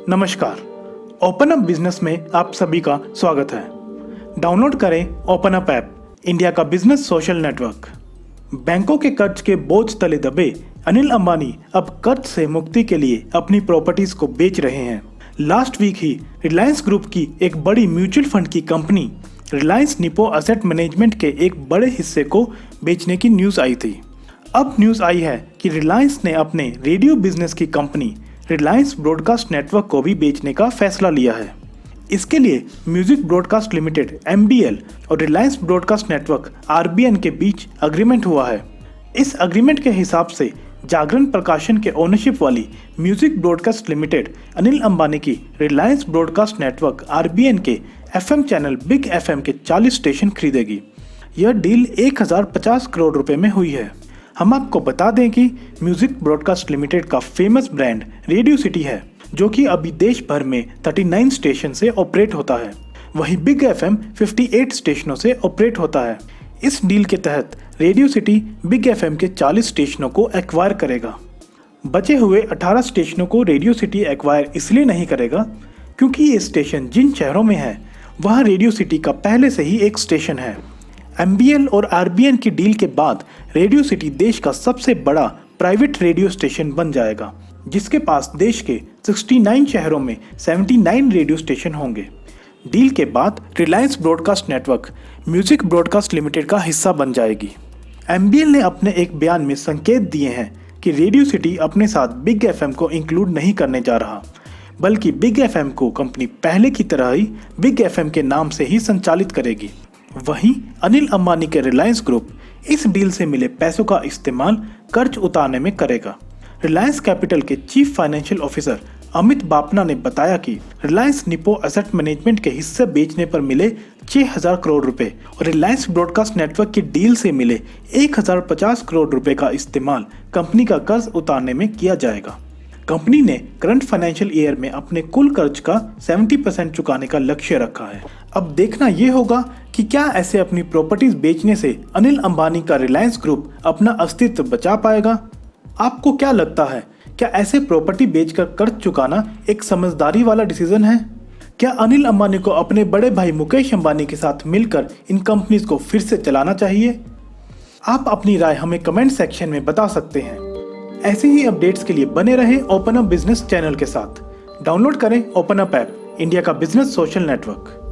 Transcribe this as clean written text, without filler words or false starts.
नमस्कार, open up business में आप सभी का स्वागत है। डाउनलोड करें ओपन अप ऐप, इंडिया का बिजनेस सोशल नेटवर्क। बैंकों के कर्ज के बोझ तले दबे अनिल अंबानी अब कर्ज से मुक्ति के लिए अपनी प्रॉपर्टीज को बेच रहे हैं। लास्ट वीक ही रिलायंस ग्रुप की एक बड़ी म्यूचुअल फंड की company Reliance Nippon asset management के एक बड़े हिस्से को बेचने की न्यूज आई थी। अब न्यूज आई है कि रिलायंस ने अपने रेडियो बिजनेस की कंपनी रिलायंस ब्रॉडकास्ट नेटवर्क को भी बेचने का फैसला लिया है। इसके लिए म्यूजिक ब्रॉडकास्ट लिमिटेड (MBL) और रिलायंस ब्रॉडकास्ट नेटवर्क (RBN) के बीच एग्रीमेंट हुआ है। इस एग्रीमेंट के हिसाब से जागरण प्रकाशन के ओनरशिप वाली music broadcast limited Anil Ambani की रिलायंस ब्रॉडकास्ट नेटवर्क (RBN) के FM चैनल बिग FM के 40 स्टेशन खरीदेगी। यह डील 1050 करोड़ रुपए में हुई है। हम आपको बता दें कि म्यूजिक ब्रॉडकास्ट लिमिटेड का फेमस ब्रांड रेडियो सिटी है, जो कि अभी देश भर में 39 स्टेशन से ऑपरेट होता है। वहीं बिग FM 58 स्टेशनों से ऑपरेट होता है। इस डील के तहत रेडियो सिटी बिग FM के 40 स्टेशनों को एक्वायर करेगा। बचे हुए 18 स्टेशनों को रेडियो सिटी एक्वायर इसलिए नहीं करेगा क्योंकि ये स्टेशन जिन शहरों में है वहाँ रेडियो सिटी का पहले से ही एक स्टेशन है। MBL और RBN की डील के बाद रेडियो सिटी देश का सबसे बड़ा प्राइवेट रेडियो स्टेशन बन जाएगा, जिसके पास देश के 69 शहरों में 79 रेडियो स्टेशन होंगे। डील के बाद Reliance broadcast network music broadcast limited का हिस्सा बन जाएगी। MBL ने अपने एक बयान में संकेत दिए हैं कि रेडियो सिटी अपने साथ बिग FM को इंक्लूड नहीं करने जा रहा, बल्कि बिग FM को कंपनी पहले की तरह ही बिग FM के नाम से ही संचालित करेगी। वहीं अनिल अंबानी के रिलायंस ग्रुप इस डील से मिले पैसों का इस्तेमाल कर्ज उतारने में करेगा। रिलायंस कैपिटल के chief financial officer Amit Bapna ने बताया कि रिलायंस निपो एसेट मैनेजमेंट के हिस्से बेचने पर मिले 6000 करोड़ रुपए और रिलायंस ब्रॉडकास्ट नेटवर्क की डील से मिले 1050 करोड़ रुपए का इस्तेमाल कंपनी का कर्ज उतारने में किया जाएगा। कंपनी ने करंट फाइनेंशियल ईयर में अपने कुल कर्ज का 70% चुकाने का लक्ष्य रखा है। अब देखना यह होगा कि क्या ऐसे अपनी प्रॉपर्टीज बेचने से अनिल अंबानी का रिलायंस ग्रुप अपना अस्तित्व बचा पाएगा। आपको क्या लगता है, क्या ऐसे प्रॉपर्टी बेचकर कर्ज चुकाना एक समझदारी वाला डिसीजन है? क्या अनिल अंबानी को अपने बड़े भाई मुकेश अंबानी के साथ मिलकर इन कंपनीज को फिर से चलाना चाहिए? आप अपनी राय हमें कमेंट सेक्शन में बता सकते हैं। ऐसे ही अपडेट्स के लिए बने रहें ओपन अप बिजनेस चैनल के साथ। डाउनलोड करें ओपन अप ऐप, इंडिया का बिजनेस सोशल नेटवर्क।